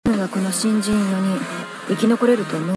がこの新人4人生き残れると思う？